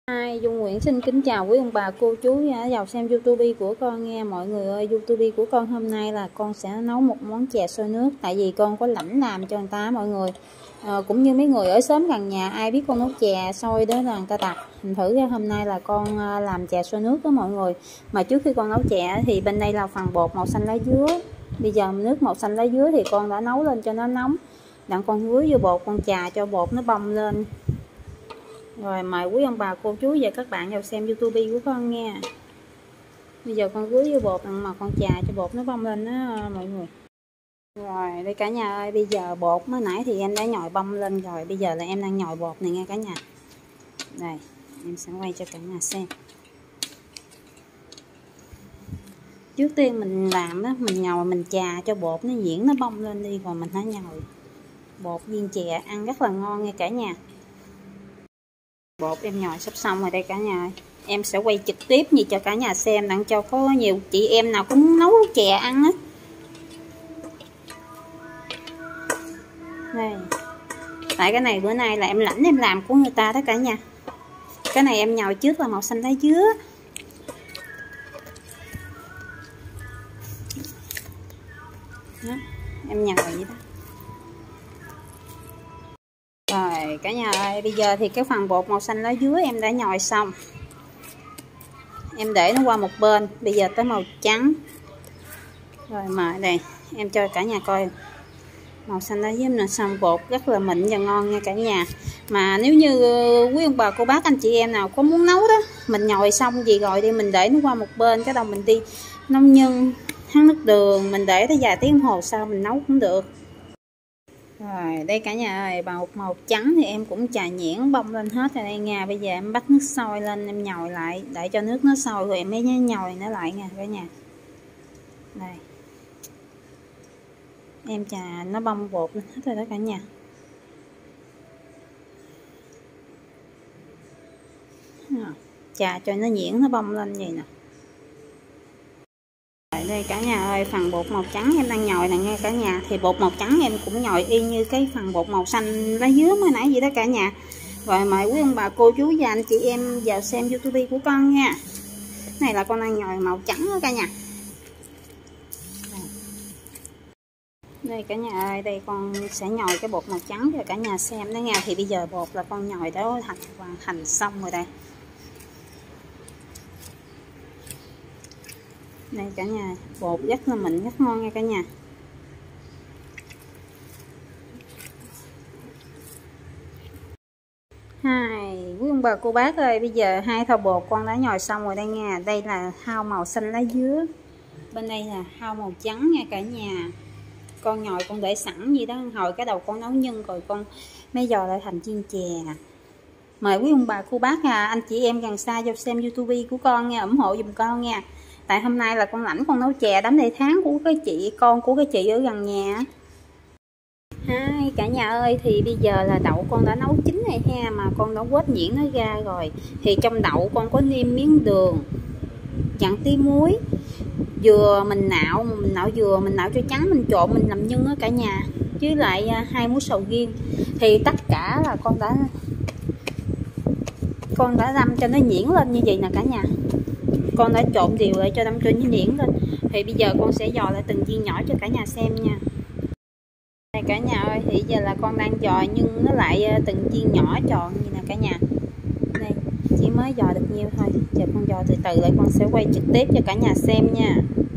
Hi, Dung Nguyễn xin kính chào quý ông bà cô chú vào xem YouTube của con nghe mọi người ơi. YouTube của con hôm nay là con sẽ nấu một món chè xôi nước, tại vì con có lãnh làm cho người ta mọi người. Cũng như mấy người ở xóm gần nhà ai biết con nấu chè xôi đó là người ta tập. Mình thử ra hôm nay là con làm chè xôi nước đó mọi người. Mà trước khi con nấu chè thì bên đây là phần bột màu xanh lá dứa. Bây giờ nước màu xanh lá dứa thì con đã nấu lên cho nó nóng. Đặng con rưới vô bột, con chà cho bột nó bong lên. Rồi mời quý ông bà cô chú và các bạn vào xem YouTube của con nha. Bây giờ con rưới vô bột mà con chà cho bột nó bong lên đó mọi người. Rồi đây cả nhà ơi, bây giờ bột mới nãy thì em đã nhồi bong lên rồi, bây giờ là em đang nhồi bột này nha cả nhà. Đây, em sẽ quay cho cả nhà xem. Trước tiên mình làm đó, mình nhồi mình chà cho bột nó nhuyễn nó bong lên đi, rồi mình hãy nhồi bột viên chè ăn rất là ngon nha cả nhà. Bột em nhồi sắp xong rồi đây cả nhà. Em sẽ quay trực tiếp như cho cả nhà xem đặng cho có nhiều chị em nào cũng muốn nấu chè ăn á. Đây. Tại cái này bữa nay là em lãnh em làm của người ta đó cả nhà. Cái này em nhồi trước là màu xanh lá dứa. Đó, em nhồi vậy đó. Rồi cả nhà ơi, bây giờ thì cái phần bột màu xanh lá dứa em đã nhồi xong. Em để nó qua một bên, bây giờ tới màu trắng. Rồi mà đây, em cho cả nhà coi. Màu xanh lá dứa là xong, bột rất là mịn và ngon nha cả nhà. Mà nếu như quý ông bà cô bác anh chị em nào có muốn nấu đó, mình nhồi xong gì rồi đi mình để nó qua một bên, cái đầu mình đi nấu nhân, thắng nước đường, mình để tới vài tiếng đồng hồ sau mình nấu cũng được. Rồi đây cả nhà ơi, màu trắng thì em cũng chà nhuyễn bông lên hết rồi đây nha. Bây giờ em bắt nước sôi lên em nhồi lại, để cho nước nó sôi rồi em mới nhồi nó lại nha cả nhà. Đây. Em chà nó bong bột lên hết rồi đó cả nhà. Chà cho nó nhuyễn nó bong lên vậy nè. Đây cả nhà ơi, phần bột màu trắng em đang nhồi nè nghe cả nhà. Thì bột màu trắng em cũng nhồi y như cái phần bột màu xanh lá dứa mới nãy vậy đó cả nhà. Rồi mời quý ông bà cô chú và anh chị em vào xem YouTube của con nha. Này là con đang nhồi màu trắng đó cả nhà. Đây cả nhà ơi, đây con sẽ nhồi cái bột màu trắng cho cả nhà xem đó nha. Thì bây giờ bột là con nhồi đã hoàn thành xong rồi đây. Đây cả nhà, bột rất là mịn, rất ngon nha cả nhà. Quý ông bà cô bác ơi, bây giờ hai thau bột con đã nhồi xong rồi đây nha. Đây là thau màu xanh lá dứa, bên đây là thau màu trắng nha cả nhà. Con nhồi con để sẵn gì đó, hồi cái đầu con nấu nhân rồi con mới dò lại thành chiên chè. Mời quý ông bà cô bác anh chị em gần xa vô xem YouTube của con nha, ủng hộ giùm con nha. Tại hôm nay là con lãnh con nấu chè đám đầy tháng của cái chị, con của cái chị ở gần nhà. Hai cả nhà ơi, thì bây giờ là đậu con đã nấu chín này ha, mà con đã quết nhuyễn nó ra rồi. Thì trong đậu con có nêm miếng đường, dặn tí muối, dừa mình nạo dừa mình nạo cho trắng, mình trộn mình làm nhân đó cả nhà, với lại 2 muỗng sầu riêng. Thì tất cả là con đã đâm cho nó nhuyễn lên như vậy nè cả nhà. Con đã trộn đều lại cho đâm cho nó nhuyễn lên. Thì bây giờ con sẽ dò lại từng viên nhỏ cho cả nhà xem nha. Đây cả nhà ơi, thì giờ là con đang dò nhưng nó lại từng viên nhỏ tròn như nè cả nhà. Đây, chỉ mới dò được nhiêu thôi. Giờ con dò từ từ lại con sẽ quay trực tiếp cho cả nhà xem nha.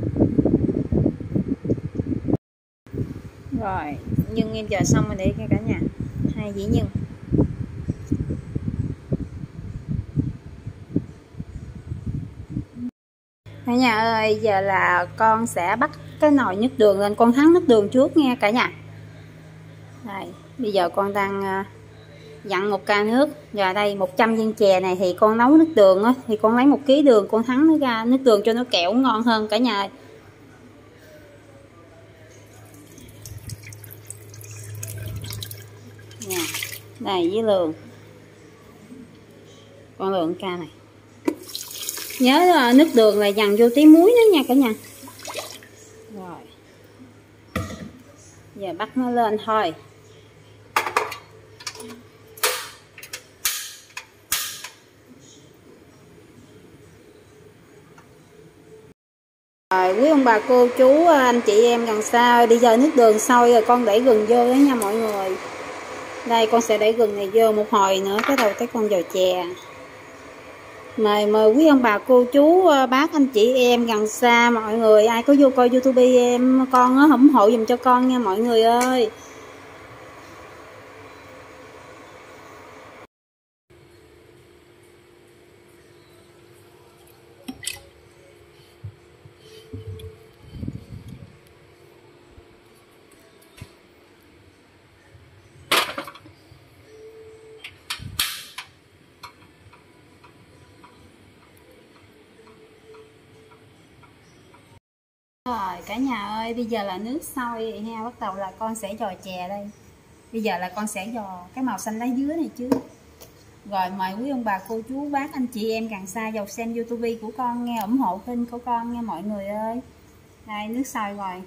Rồi, nhưng em dò xong rồi để cả nhà. 2 dĩ nhân. Cả nhà ơi, giờ là con sẽ bắt cái nồi nước đường lên, con thắng nước đường trước nha cả nhà. Đây, bây giờ con đang dặn 1 ca nước. Và đây 100 viên chè này thì con nấu nước đường á, thì con lấy 1 kg đường con thắng nó ra nước đường cho nó kẹo ngon hơn cả nhà ơi. Nha. Đây với đường. Con lượng ca này. Nhớ là nước đường là dằn vô tí muối nữa nha cả nhà. Rồi. Giờ bắt nó lên thôi. Rồi, quý ông bà cô chú anh chị em gần xa, bây giờ nước đường sôi rồi, con để gừng vô đó nha mọi người. Đây con sẽ để gừng này vô một hồi nữa cái đầu tới con vào chè. Mời quý ông bà cô chú bác anh chị em gần xa mọi người, ai có vô coi YouTube em con á, ủng hộ dùm cho con nha mọi người ơi. Rồi cả nhà ơi, bây giờ là nước sôi rồi ha, bắt đầu là con sẽ dò chè đây. Bây giờ là con sẽ dò cái màu xanh lá dứa này chứ. Rồi mời quý ông bà cô chú bác anh chị em gần xa vào xem YouTube của con nghe, ủng hộ kênh của con nha mọi người ơi. Đây nước sôi rồi.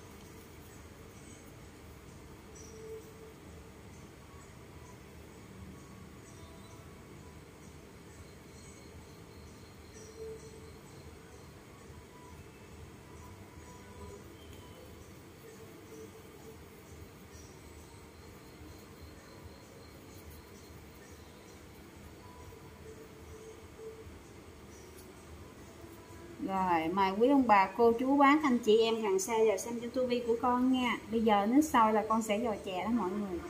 Rồi mời quý ông bà cô chú bác anh chị em gần xa vào xem YouTube của con nha. Bây giờ nước sôi là con sẽ dò chè đó mọi người.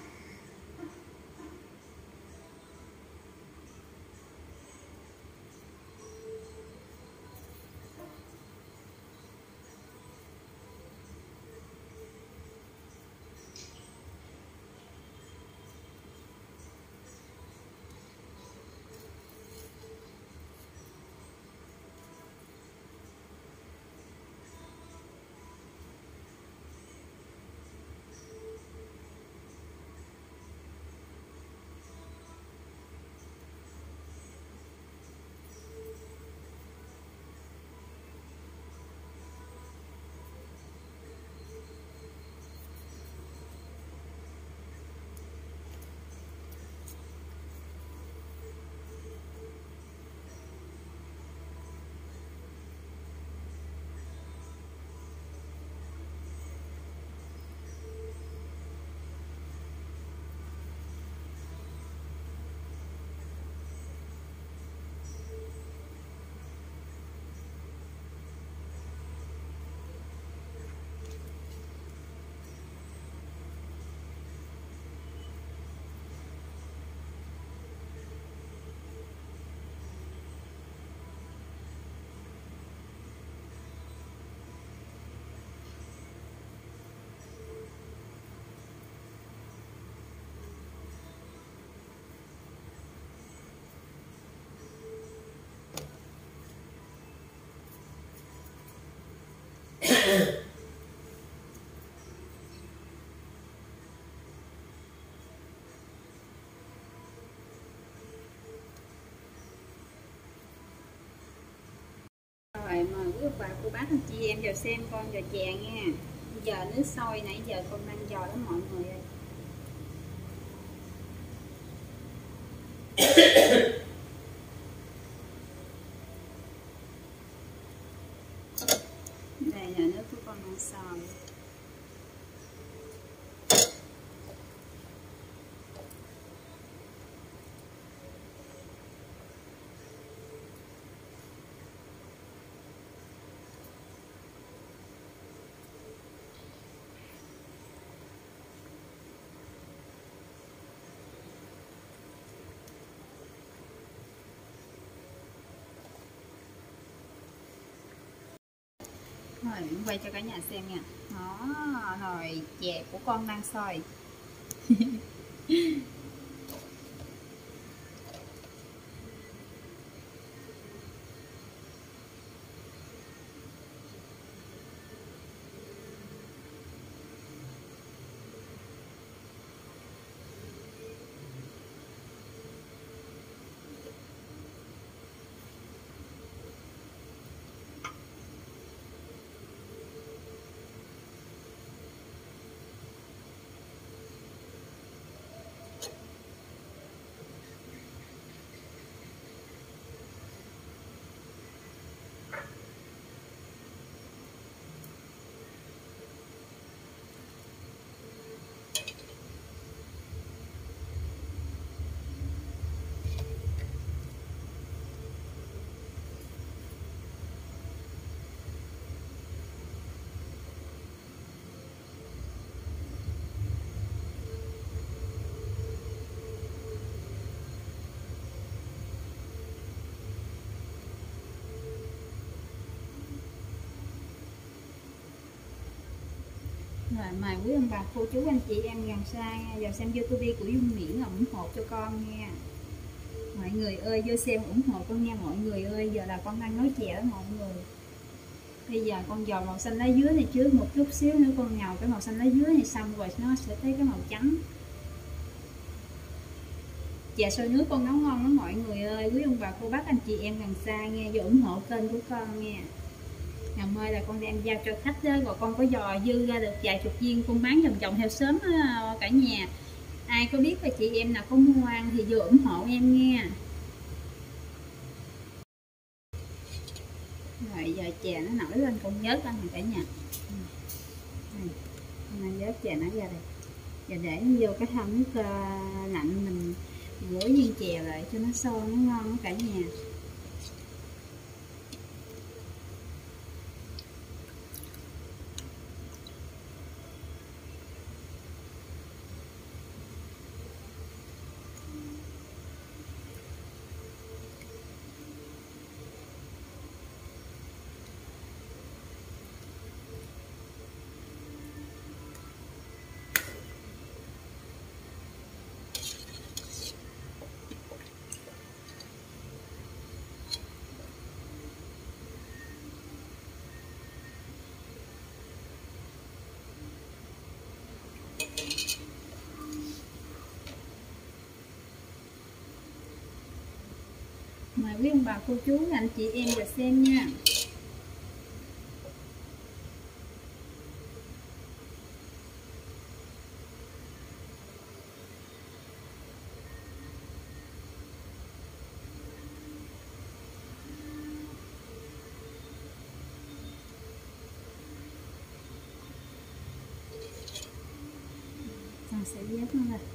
Rồi mời quý ông bà cô bác anh chị em vào xem con dò chè nha. Bây giờ nước sôi, nãy giờ con đang dò đó mọi người ơi. Đây là nước của con đang sôi. Rồi quay cho cả nhà xem nha. Đó, rồi chè của con đang sôi. Rồi mời quý ông bà cô chú anh chị em gần xa vào xem YouTube của Dung Miễn ủng hộ cho con nha. Mọi người ơi vô xem ủng hộ con nha mọi người ơi. Giờ là con đang nói chè đó mọi người. Bây giờ con dò màu xanh lá dứa này trước, một chút xíu nữa con nhào cái màu xanh lá dứa này xong rồi nó sẽ thấy cái màu trắng. Chè sôi nước con nấu ngon lắm mọi người ơi. Quý ông bà cô bác anh chị em gần xa nghe, vô ủng hộ kênh của con nha. Ngày mai là con đem giao cho khách đó, rồi con có dò dư ra được vài chục viên con bán vòng vòng theo sớm đó, cả nhà. Ai có biết là chị em nào có mua ăn thì vô ủng hộ em nha. Rồi giờ chè nó nổi lên con vớt lên cả nhà. Mình vớt chè nó ra đây. Giờ để nó vô cái thau nước lạnh mình rửa viên chè lại cho nó sôi nó ngon cả nhà. Mời quý ông bà cô chú anh chị em vào xem nha. Con sẽ vớt nó lên.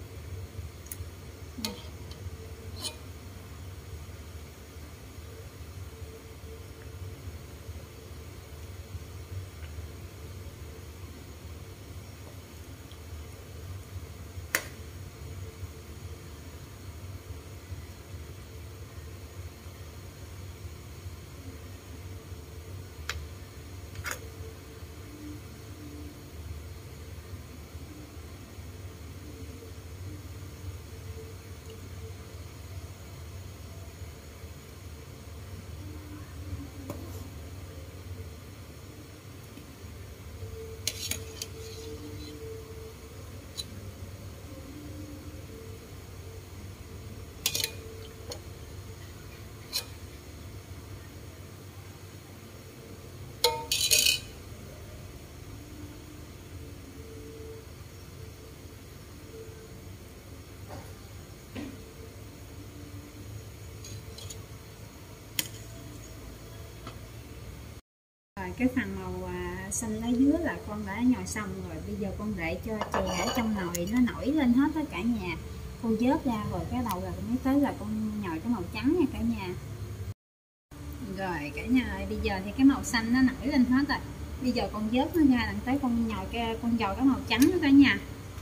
Cái phần màu xanh lá dứa là con đã nhồi xong rồi. Bây giờ con để cho chè ở trong nồi nó nổi lên hết tất cả nhà. Con vớt ra rồi cái đầu là mới tới là con nhồi cái màu trắng nha cả nhà. Rồi cả nhà ơi, bây giờ thì cái màu xanh nó nổi lên hết rồi. Bây giờ con vớt nó ra đằng tới con nhồi con dầu cái màu trắng đó cả nhà.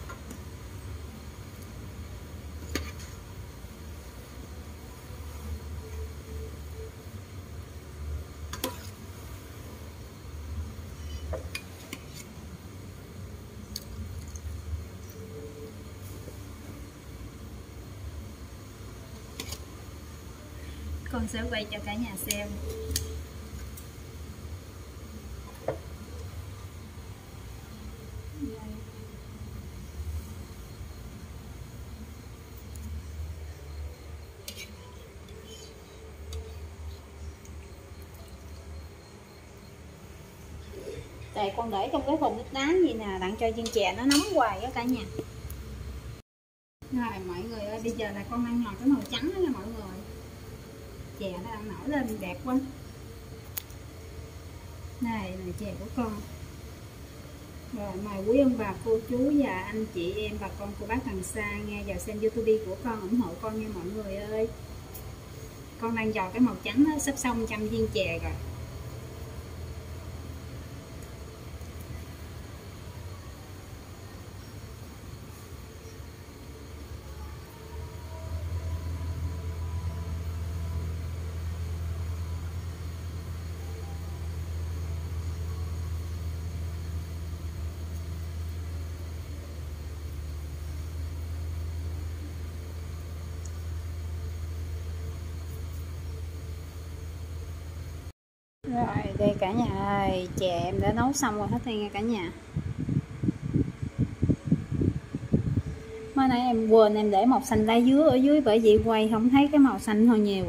Con sẽ quay cho cả nhà xem. Đây con để trong cái thùng nước đá gì nè, đặng cho viên chè nó nóng hoài đó cả nhà. Rồi mọi người ơi, bây giờ là con đang nhồi cái màu trắng đó nha mọi người. Chè nó đang nổi lên đẹp quá. Này là chè của con. Rồi mời quý ông bà cô chú và anh chị em bà con cô bác gần xa nghe vào xem YouTube của con, ủng hộ con nha mọi người ơi. Con đang dò cái màu trắng đó, sắp xong 100 viên chè rồi. Rồi đây cả nhà ơi, chè em đã nấu xong rồi hết đây nha cả nhà. Mới nãy em quên em để màu xanh lá dứa ở dưới, bởi vì quay không thấy cái màu xanh thôi nhiều.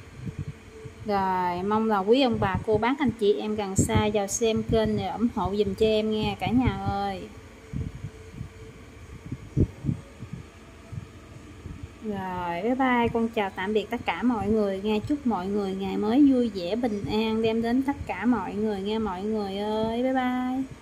Rồi mong là quý ông bà cô bác anh chị em gần xa vào xem kênh để ủng hộ dùm cho em nha cả nhà ơi. Rồi bye bye, con chào tạm biệt tất cả mọi người nha. Chúc mọi người ngày mới vui vẻ bình an đem đến tất cả mọi người nha mọi người ơi. Bye bye.